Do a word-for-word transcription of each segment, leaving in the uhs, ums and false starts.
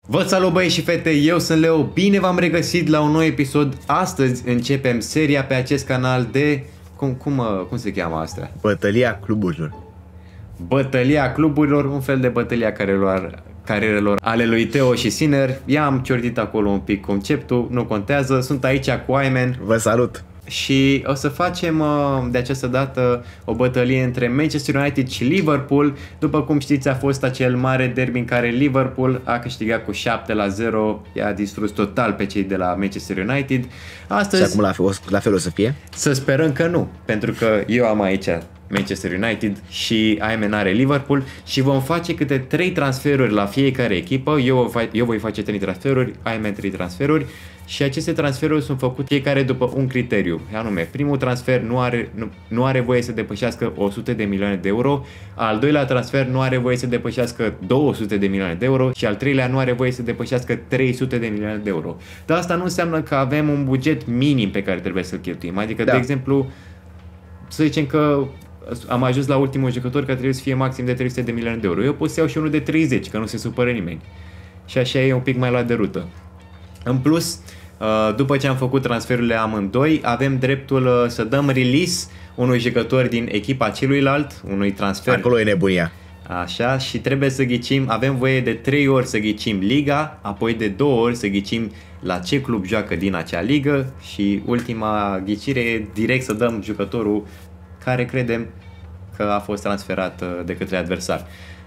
Vă salut băieți și fete, eu sunt Leo, bine v-am regăsit la un nou episod. Astăzi începem seria pe acest canal de... Cum, cum, cum se cheamă asta? Bătălia cluburilor. Bătălia cluburilor, un fel de bătălia carierelor, carierelor ale lui Teo și Sinner. I-am ciordit acolo un pic conceptul, nu contează, sunt aici cu Ayman. Vă salut! Și o să facem de această dată o bătălie între Manchester United și Liverpool. După cum știți, a fost acel mare derby în care Liverpool a câștigat cu șapte la zero, i-a distrus total pe cei de la Manchester United. Astăzi, și acum la fel, la fel o să fie? Să sperăm că nu, pentru că eu am aici Manchester United și Ayman are Liverpool și vom face câte trei transferuri la fiecare echipă. Eu, eu voi face trei transferuri, Ayman trei transferuri. Și aceste transferuri sunt făcute fiecare după un criteriu, anume primul transfer nu are, nu, nu are voie să depășească o sută de milioane de euro, al doilea transfer nu are voie să depășească două sute de milioane de euro și al treilea nu are voie să depășească trei sute de milioane de euro. Dar asta nu înseamnă că avem un buget minim pe care trebuie să-l cheltuim, adică da. De exemplu, să zicem că am ajuns la ultimul jucător care trebuie să fie maxim de trei sute de milioane de euro, eu pot să iau și unul de treizeci, că nu se supără nimeni și așa e un pic mai luat de rută. În plus, după ce am făcut transferurile amândoi, avem dreptul să dăm release unui jucător din echipa celuilalt, unui transfer. Acolo e nebunia. Așa, și trebuie să ghicim, avem voie de trei ori să ghicim liga, apoi de două ori să ghicim la ce club joacă din acea ligă și ultima ghicire e direct să dăm jucătorul care credem că a fost transferat de către adversar.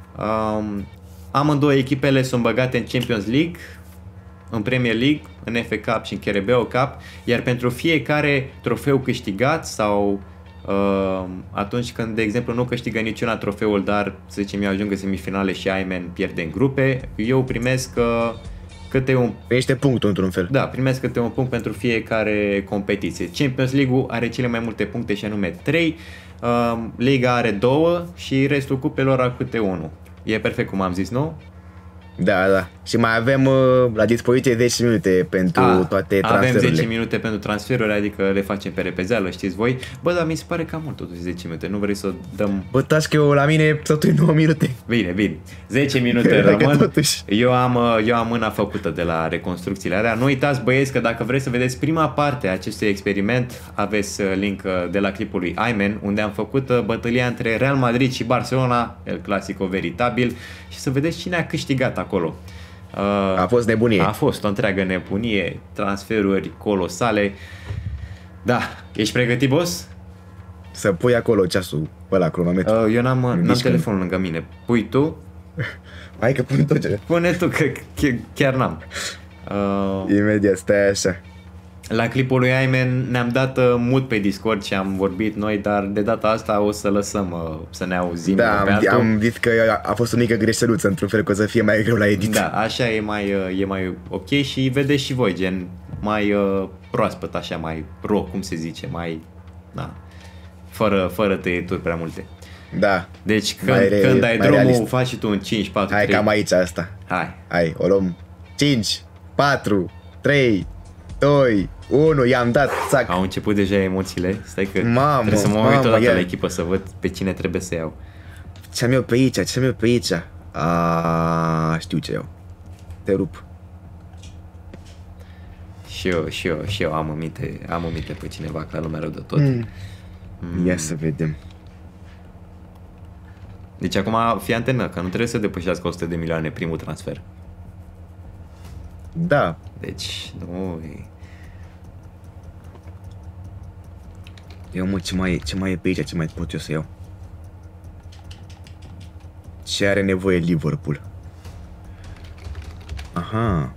Um, amândouă echipele sunt băgate în Champions League, în Premier League, în F A Cup și în Carabao Cup, iar pentru fiecare trofeu câștigat sau uh, atunci când, de exemplu, nu câștigă niciuna trofeul, dar să zicem eu ajung în semifinale și Ayman pierde în grupe, eu primesc uh, câte un... Primește punctul într-un fel. Da, primesc câte un punct pentru fiecare competiție. Champions League-ul are cele mai multe puncte și anume trei, uh, Liga are două și restul cupelor are câte unul. E perfect cum am zis, nu? Da, da. Și mai avem uh, la dispoziție zece minute pentru A, toate transferurile. Avem zece minute pentru transferuri, adică le facem pe repezeală, știți voi. Bă, dar mi se pare cam mult totuși zece minute, nu vrei să dăm... Bă, taci că eu la mine totul nouă minute. Bine, bine. zece minute rămân. Eu am, eu am mâna făcută de la reconstrucțiile alea. Nu uitați, băieți, că dacă vreți să vedeți prima parte a acestui experiment, aveți link de la clipul lui Ayman, unde am făcut bătălia între Real Madrid și Barcelona, el clasico veritabil, și să vedeți cine a câștigat acolo. A fost nebunie. A fost o întreagă nebunie, transferuri colosale. Da, ești pregătit, boss? Să pui acolo ceasul ăla, cronometru. Uh, eu n-am, n-am telefonul lângă mine. Pui tu? Hai că pune tot ce. Pune tu, că chiar n-am. Uh, Imediat, stai așa. La clipul lui Ayman ne-am dat uh, mut pe Discord și am vorbit noi, dar de data asta o să lăsăm uh, să ne auzim. Da, am, am zis că a fost o mică greșeluță, într-un fel, că o să fie mai greu la edit. Da, așa e mai, uh, e mai ok și vedeți și voi, gen mai uh, proaspăt, așa, mai ro, cum se zice, mai, da, fără, fără tăieturi prea multe. Da. Deci când, re, când ai drumul, realist. Faci și tu un cinci, patru, Hai, trei. cam aici asta. Hai. Hai, o luăm. cinci, patru, trei, doi, unu, i-am dat, țac. Au început deja emoțiile. Stai că mamă, trebuie să mă uit odată ia. la echipă să văd pe cine trebuie să iau. Ce-am eu pe aici, ce-am eu pe aici? A, știu ce iau. Te rup. Și eu, și eu, și eu am în minte, am în minte pe cineva, ca lumea rău de tot. Mm. Mm. Ia să vedem. Deci acum fii antenă, că nu trebuie să depășească o sută de milioane primul transfer. Da. Deci, nu... Eu, mă, ce mai, ce mai e pe aici, ce mai pot eu să iau? Ce are nevoie Liverpool? Aha.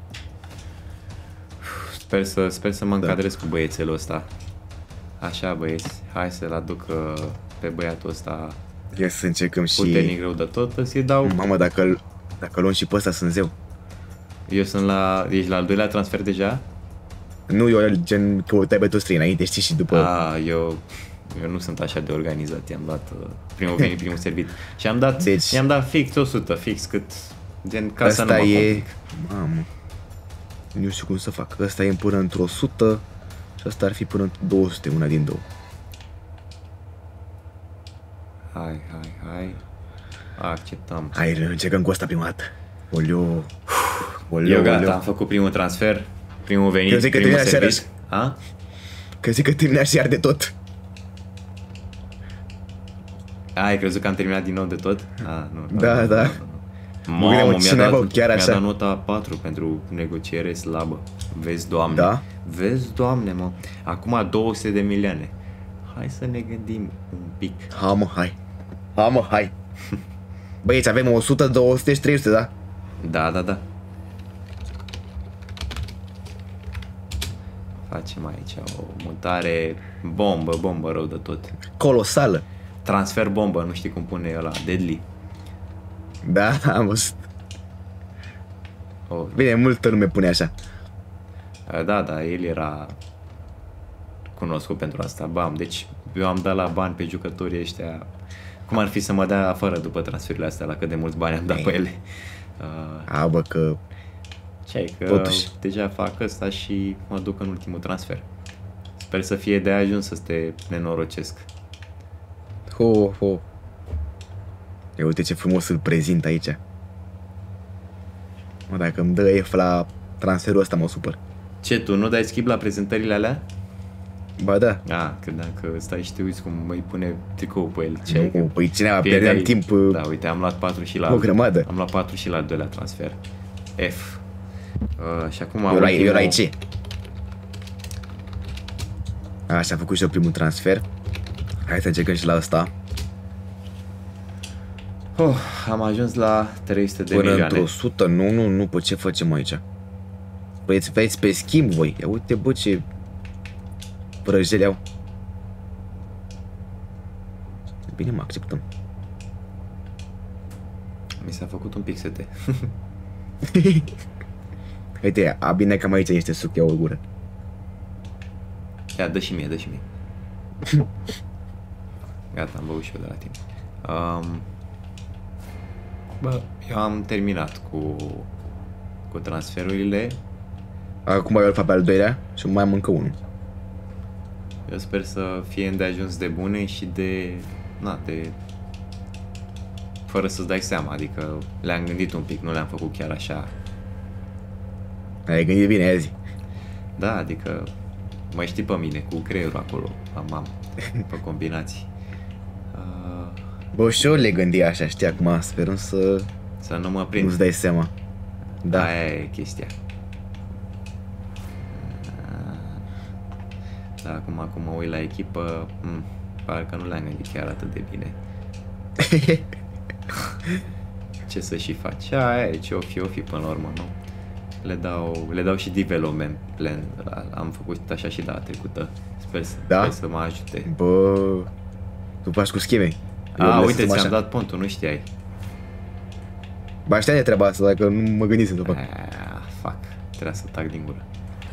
Sper să, sper să mă da. încadrez cu băiețelul ăsta. Așa, băieți, hai să-l aduc pe băiatul ăsta. Ia să încercăm și... puternic rău de tot, să-i dau... Mamă, dacă, dacă luăm și pe ăsta sunt zeu. Eu sunt la... Ești la al doilea transfer deja? Nu, eu gen căutai pe toți trei înainte, știi, și după... A, eu... Eu nu sunt așa de organizat, i-am dat uh, primul venit, primul servit. Și am dat, deci, i-am dat fix o sută, fix cât... Gen, ca să nu mă e... complic. Mamă... Nu știu cum să fac. Ăsta e până într-o sută și asta ar fi până într două sute, una din două. Hai, hai, hai. Acceptăm. Hai, încercăm cu asta prima dată. Olio. Oleu, Eu gata, oleu. am făcut primul transfer, primul venit, Eu zic că primul termina serviciu. seara. A? Că zic că termina și arde tot. A, ai crezut că am terminat din nou de tot? A, nu. Da, nu, nu, da. nu, nu. Mă gândeam, Mamă, cine mi-a bă, dat, chiar mi-a așa? dat nota patru pentru negociere slabă. Vezi, Doamne. Da? Vezi, Doamne, mă. Acum două sute de milioane. Hai să ne gândim un pic. Ha, mă, hai. Ha, mă, hai. Băieți, avem o sută, două sute și trei sute, da? Da, da, da. Facem aici o mutare bombă, bombă rău de tot. Colosală. Transfer bombă, nu știi cum pune ăla, Deadly. Da, am văzut. Oh, Bine, multă lume pune așa. da, da, el era cunoscut pentru asta, bam. Deci eu am dat la bani pe jucătorii ăștia. Cum ar fi să mă dea afară după transferurile astea, la cât de mulți bani am dat Ei. pe ele. Uh, A, bă, că... ce ai, că Totuși. deja fac ăsta și mă duc în ultimul transfer. Sper să fie de ajuns să te nenorocesc. Ho, ho. Ia uite ce frumos îl prezint aici. Mă, dacă îmi dă F la transferul ăsta, mă supăr. Ce, tu nu dai skip la prezentările alea? Ba da. A, credeam că stai și te uiți cum îi pune tricou pe el. Ce ai, Nu, că păi cineva pierdeai- pierdeam timp uh, Da, uite, am luat patru și la o grămadă. Am luat patru și la al doilea transfer. F. Uh, și acum Eu la, ultimul- eu la C. Așa, am făcut și eu primul transfer. Hai să încercăm și la ăsta. Oh, am ajuns la trei sute de Până milioane. într-o sută, nu, nu, nu, pe ce facem aici? Păi îți vezi pe schimb, voi. Ia uite, bă, ce vrăjeli au. Bine, mă acceptăm. Mi s-a făcut un pic sete. Uite, a bine că am aici niște suc, ia o gură. Ia, dă și mie, dă și mie. Gata, am băut și eu de la timp. Um, bă, eu am terminat cu, cu transferurile. Acum eu îl fac pe al doilea și mai am încă unul. Eu sper să fie îndeajuns de bune și de... Na, de... Fără să-ți dai seama, adică le-am gândit un pic, nu le-am făcut chiar așa. Ai gândit bine, aia zi. Da, adică mă știi pe mine, cu creierul acolo, am, am pe combinații. Uh, Bă, și eu le gândi așa, știi, acum sperăm să să nu mă prind. nu-ți dai seama. Da. Aia e chestia. Da, acum, acum mă uit la echipă, m- parcă nu le-am gândit chiar atât de bine. Ce să și faci? Aia e, ce o fi, o fi până la urmă, nu? Le dau, le dau și development plan, am făcut așa și data trecută. Sper să, Da? sper să mă ajute. Bă, tu faci cu scheme. Eu A, le uite, lăsăm ți-am așa. dat pontul, nu știai. Ba, știam de treaba asta, dacă nu mă gândisem să fac. Ah, fuck, trebuia să tac din gură.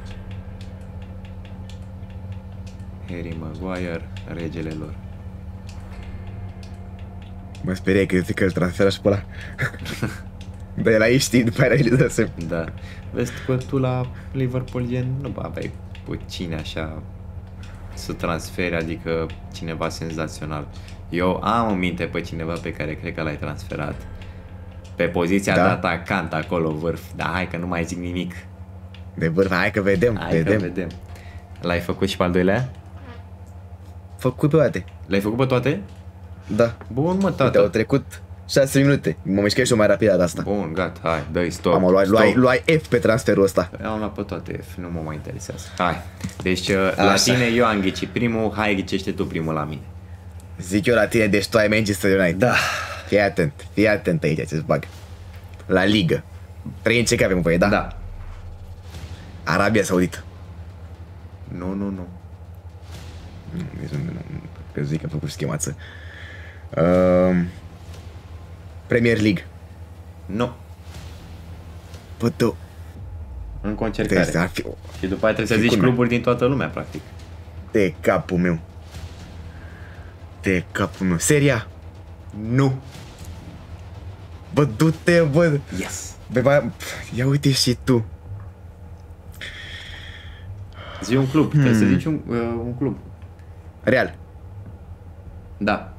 Harry Maguire, regele lor. Mă speriai că zic că îl transferă și pe ăla. Dar el aici știi, după aia le dă semn. Da. Vezi că tu la Liverpool gen nu aveai pe cine așa să transferi, adică cineva senzațional. Eu am în minte pe cineva pe care cred că l-ai transferat. Pe poziția Da? de atacant acolo vârf. Dar hai că nu mai zic nimic. De vârf, hai că vedem, Hai vedem. că vedem. L-ai făcut și pe al doilea? Făcut pe toate. L-ai făcut pe toate? Da. Bun, mă, Uite, au tată. trecut șase minute. Mă mișcă și eu mai rapid de asta. Bun, gata, hai, dă-i stop. Am luat, stop. luai, luai F pe transferul ăsta. Eu am luat pe toate F, nu mă mai interesează. Hai. Deci, uh, la Așa. tine eu am ghicit primul, hai ghicește tu primul la mine. Zic eu la tine, deci tu ai Manchester United. Da. Fii atent, fii atent aici ce-ți bag. La ligă. Trei în ce avem voie, da? Da. Arabia Saudită. Nu, nu, nu. Nu, nici nu, nu, nu, că zic că am făcut schemață. Um, Premier League. Nu. Bă, tu. Încă o Deci încercare. ar fi Și după aia trebuie să fi zici culmea. cluburi din toată lumea, practic. de capul meu. De capul meu. Seria? Nu. Bă, du-te, bă. Yes. Bă, ba, ia uite și tu. Zi un club, hmm. trebuie să zici un, uh, un club. Real. Da.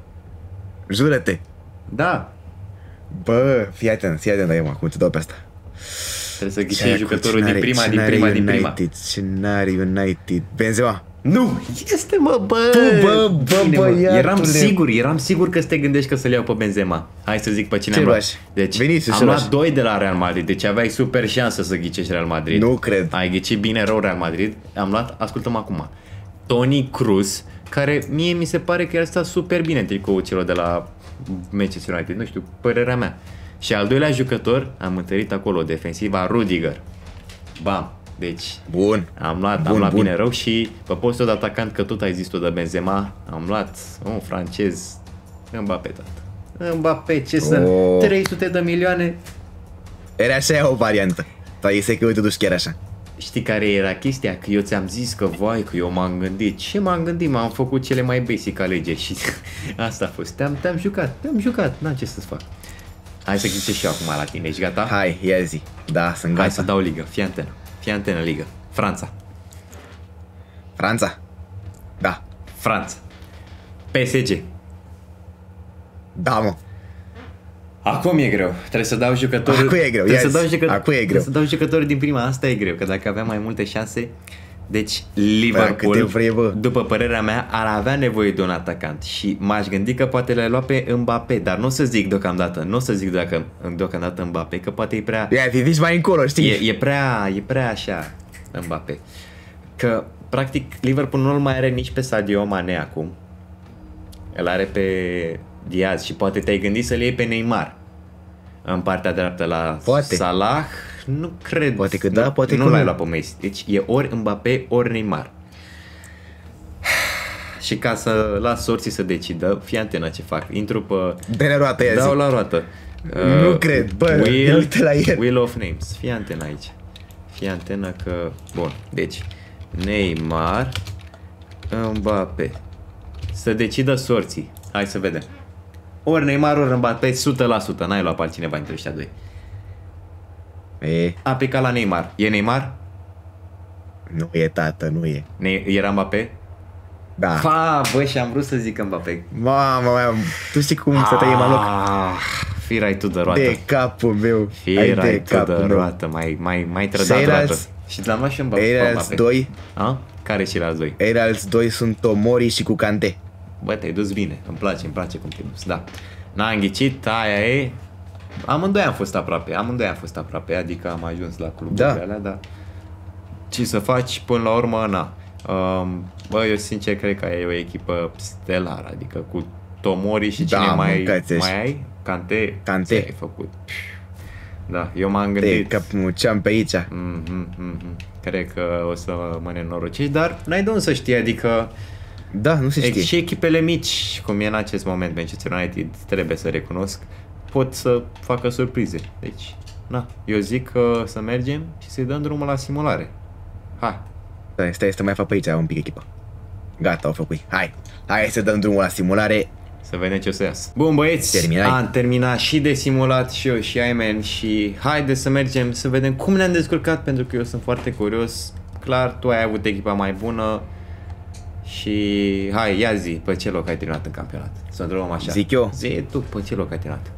Jură-te. Da. Bă, fii atent, fii atent, eu acum te dau pe asta. Trebuie să ghicești jucătorul din prima, din prima, din prima. Scenari United. Benzema. Nu! Este, mă, bă! Tu, bă, bă, Bine, băiatule. Eram sigur, eram sigur că să te gândești că să-l iau pe Benzema. Hai să zic pe cine Ce am luat. luași? Deci, Vinicius, am ce luat luași? doi de la Real Madrid, deci aveai super șansă să ghicești Real Madrid. Nu cred. Ai ghicit bine rău Real Madrid. Am luat, ascultăm acum, Toni Kroos, care mie mi se pare că el stă super bine în tricoul celor de la Manchester United, nu știu, părerea mea. Și al doilea jucător, am întărit acolo defensiva, Rudiger. Bam! Deci, Bun. am luat, Bun, am luat bun. bine rău și pe postul de atacant, că tot ai zis tu de Benzema, am luat un francez, Mbappé, tată. Mbappé, ce să... Oh. trei sute de milioane. Era așa o variantă. Dar este că uite, duci chiar așa. Știi care era chestia? Că eu ți-am zis că, vai, că eu m-am gândit. Ce m-am gândit? M-am făcut cele mai basic alegeri și asta a fost. Te-am, te-am jucat, te-am jucat, n-am ce să-ți fac. Hai să ghicesc și eu acum la tine, ești gata? Hai, ia zi. Da, sunt Hai gata. să dau ligă, fii antenă. Fii antenă, ligă. Franța. Franța? Da. Franța. P S G. Da, mă. Acum e greu. Trebuie să dau jucători. Acum e greu, Trebuie ia să zi. dau jucători. Acum e greu. Trebuie să dau jucători din prima. Asta e greu, că dacă aveam mai multe șanse. Deci câte Liverpool, vrei, bă. după părerea mea, ar avea nevoie de un atacant și m-aș gândi că poate le lua pe Mbappé, dar nu o să zic deocamdată, nu o să zic dacă, deocamdată Mbappé, că poate e prea... Ia, fi vis mai încolo, știi? E, e prea, e prea așa Mbappé. Că practic Liverpool nu-l mai are nici pe Sadio Mane acum. Îl are pe Diaz și poate te-ai gândit să-l iei pe Neymar în partea dreaptă la Poate. Salah. Nu cred. Poate că da, nu, poate nu că l-ai nu. luat pe Messi. Deci e ori Mbappé, ori Neymar. Și ca să las sorții să decidă, fii antenă ce fac. Intru pe... Dă-ne roată, ia Dau zi. la roată. Nu cred, bă, ia Wheel, uite la el. Wheel of Names. Fii antenă aici. Fii antenă că... Bun, deci Neymar, Mbappé. Să decidă sorții. Hai să vedem. Ori Neymar, ori Mbappé, o sută la sută. N-ai luat pe altcineva între ăștia doi. E, A plecat la Neymar. E Neymar? nu e, tată, nu e. Ne- era Mbappé? Da. Fa, bă, și am vrut să zic Mbappé. Mamă, mamă, tu știi cum să tăiem în loc? Ah, firai tu de roată. De capul meu. Hai Firai de tu de capul meu. roată. Mai, mai, mai trădat Ceilalți- roată. Și l-am luat și Mbappé. Ceilalți doi, A? Care ceilalți doi? ceilalți doi sunt Tomori și cu Kante. Bă, te-ai dus bine. Îmi place, îmi place cum te-ai dus. Da. N-am ghicit, aia e. Amândoi am fost aproape. Amândoi am fost aproape. Adică am ajuns la cluburile Da. alea, dar ce să faci până la urmă, na. Um, bă, eu sincer cred că e o echipă stelară. Adică cu Tomori și Da, cine mai, mâncați-și. mai ai? Kante? Kante. Ce ai făcut? Da, eu m-am De gândit. capul meu, ce-am pe aici? Mm, mm, mm, mm. Cred că o să mă nenorocești, dar n-ai de unde să știi, adică Da, nu se e- știe. și echipele mici, cum e în acest moment Manchester United, trebuie să recunosc, pot să facă surprize. Deci, na, eu zic că să mergem și să-i dăm drumul la simulare. Hai, Stai, stai, să mai fac pe aici un pic echipa. Gata, au făcut. Hai, hai să dăm drumul la simulare. să vedem ce o să iasă. Bun, băieți, Terminai? am terminat și de simulat și eu și Aimen și haide să mergem să vedem cum ne-am descurcat, pentru că eu sunt foarte curios. Clar, tu ai avut echipa mai bună și hai, ia zi, pe ce loc ai terminat în campionat? Să întrebăm așa. Zic eu? Zi tu, pe ce loc ai terminat?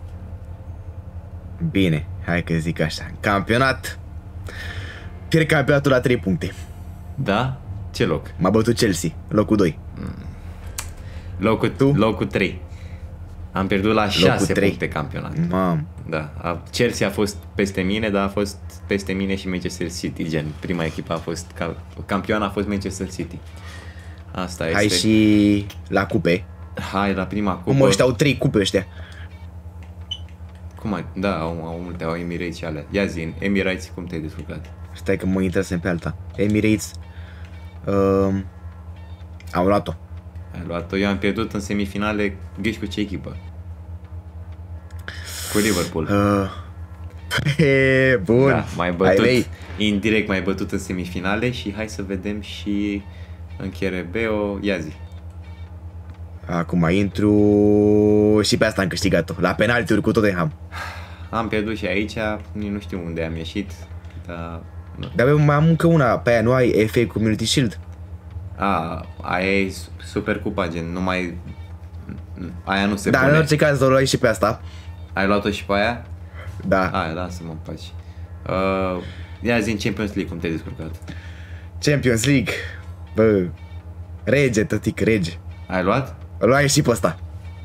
Bine, hai că zic așa. Campionat. Pierd campionatul la trei puncte. Da? Ce loc? M-a bătut Chelsea, locul doi. Locul, Tu? locul trei. Am pierdut la șase trei. puncte campionat. Mam. Da, a- Chelsea a fost peste mine, dar a fost peste mine și Manchester City, gen, prima echipă a fost, ca, campioana a fost Manchester City. Asta este. Hai și la cupe. Hai la prima cupă. Cum ăștia au trei cupe ăștia. Cum ai? Da, au, au multe, au Emirates și alea. Ia zi, în Emirates cum te-ai descurcat? Stai că mă intrasem pe alta. Emirates. Um, am luat-o. Ai luat-o, eu am pierdut în semifinale, ghiși cu ce echipă? Cu Liverpool. Uh, e, bun. Da, mai Ai bătut, lei. indirect mai bătut în semifinale și hai să vedem și în Cherebeo, ia zi. Acum intru și pe asta am câștigat-o. La penaltiuri cu Tottenham. Am pierdut și aici, nici nu știu unde am ieșit, dar... Nu. Dar mai am încă una. Pe aia nu ai F A Community Shield? A, aia e Supercupa, gen, nu mai... Aia nu se Da, pune. în orice caz o luai și pe asta. Ai luat-o și pe aia? Da. Aia, lasă-mă în pace. Uh, ia zi în Champions League, cum te-ai descurcat? Champions League. Bă, rege, tătic, rege. Ai luat? Îl luai și pe ăsta.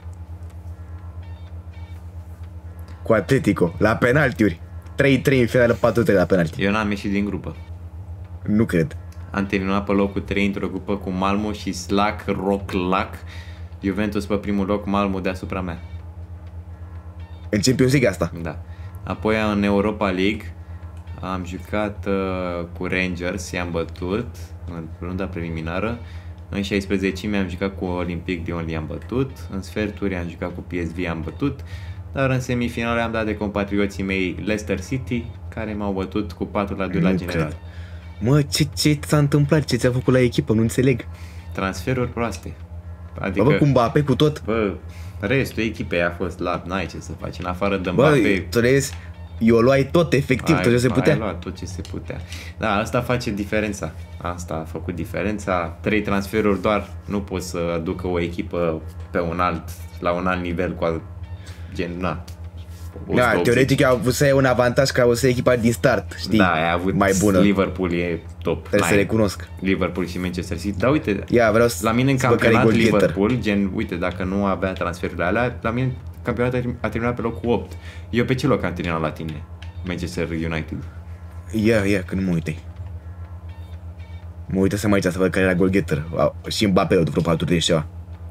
Cu Atletico, la penaltiuri. trei trei în finală, patru trei la penalti. Eu n-am ieșit din grupă. Nu cred. Am terminat pe locul trei într-o grupă cu Malmo și Slack, Rocklac. Juventus pe primul loc, Malmo deasupra mea. În Champions League asta. Da. Apoi în Europa League am jucat uh, cu Rangers, i-am bătut în runda preliminară. În șaisprezecime am jucat cu Olympic de Lyon, i-am bătut. În sferturi am jucat cu P S V, i-am bătut. Dar în semifinale am dat de compatrioții mei Leicester City, care m-au bătut cu patru la doi la Nu general. cred. Mă, ce, ce s-a întâmplat? Ce ți-a făcut la echipă? Nu înțeleg. Transferuri proaste. Adică... Bă, cu Mbappé, cu tot. Bă, restul echipei a fost la... N-ai ce să faci, în afară de Bă, Mbappé. tu vezi, eu luai tot, efectiv, ai, tot ce se putea. Ai luat tot ce se putea. Da, asta face diferența. Asta a făcut diferența. Trei transferuri doar nu poți să aducă o echipă pe un alt, la un alt nivel cu gen, na. Da, teoretic au avut să ai un avantaj că au să echipa din start, știi? Da, ai avut mai bună. Liverpool e top. Trebuie să recunosc. Liverpool și Manchester City. Dar uite, Ia, vreau să la mine în să văd care e campionat goalgetter. Liverpool, gen, uite, dacă nu avea transferurile alea, la mine campionatul a terminat pe locul opt. Eu pe ce loc am terminat la tine? Manchester United. Ia, ia, că nu mă uitai. Mă uitasem aici să văd care era goalgetter. Și Mbappé, vreo patru de ceva.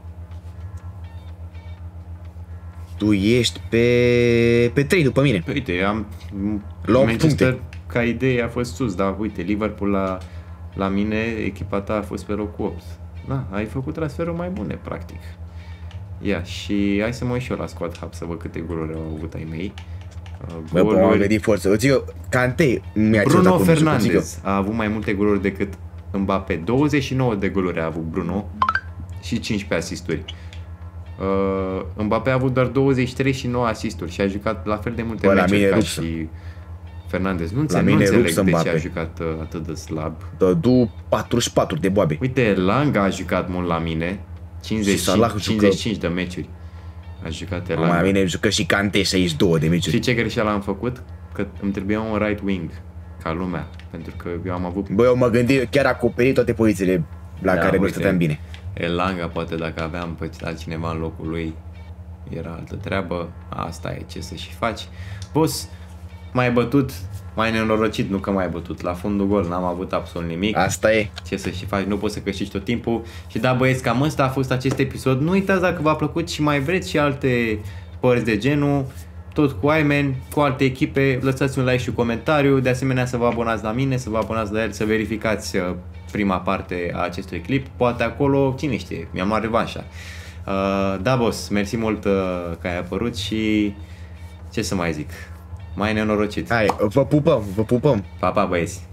Tu ești pe... pe trei după mine. Păi, uite, am... La Manchester, puncte. ca idee, a fost sus, dar uite, Liverpool la, la mine, echipa ta a fost pe locul opt. Da, ai făcut transferuri mai bune, practic. Ia, și hai să mă uit și eu la Squad Hub să văd câte goluri au avut ai mei. Bă, bă, am venit forță. Îți eu, Kanté mi-a cerut Bruno acum, Fernandes a avut mai multe goluri decât Mbappé. douăzeci și nouă de goluri a avut Bruno și cincisprezece asisturi. Uh, Mbappé a avut doar douăzeci și trei și nouă asisturi și a jucat la fel de multe Bă, la meciuri mine ca rupsă. și Fernandes. Nu, La înțeleg, nu mine înțeleg rupsă de ce a Mbappé. jucat uh, atât de slab. Dădu patruzeci și patru de boabe. Uite, Lang a jucat mult la mine. cincizeci și cinci, Salah jucă- cincizeci și cinci de meciuri. A jucat La Lang. mine jucă și Kanté șaizeci și doi de meciuri. Și ce greșeală am făcut? Că îmi trebuia un right wing ca lumea. Pentru că eu am avut... Bă, eu mă gândi, chiar acoperit toate pozițiile la Da, care nu uite. stăteam bine. Elanga, poate dacă aveam pe altcineva în locul lui, era altă treabă. Asta e, ce să și faci. Boss, m-ai bătut, mai nenorocit, nu că m-ai bătut. La fundul gol n-am avut absolut nimic. Asta e. Ce să și faci, nu poți să câștigi tot timpul. Și da, băieți, cam ăsta a fost acest episod. Nu uitați, dacă v-a plăcut și mai vreți și alte părți de genul, tot cu Ayman, cu alte echipe, lăsați un like și un comentariu. De asemenea, să vă abonați la mine, să vă abonați la el, să verificați uh, prima parte a acestui clip. Poate acolo, cine știe, mi-am luat revanșa. Uh, da, boss, mersi mult uh, că ai apărut și ce să mai zic, mai nenorocit. Hai, vă pupăm, vă pupăm. Pa, pa, băieți!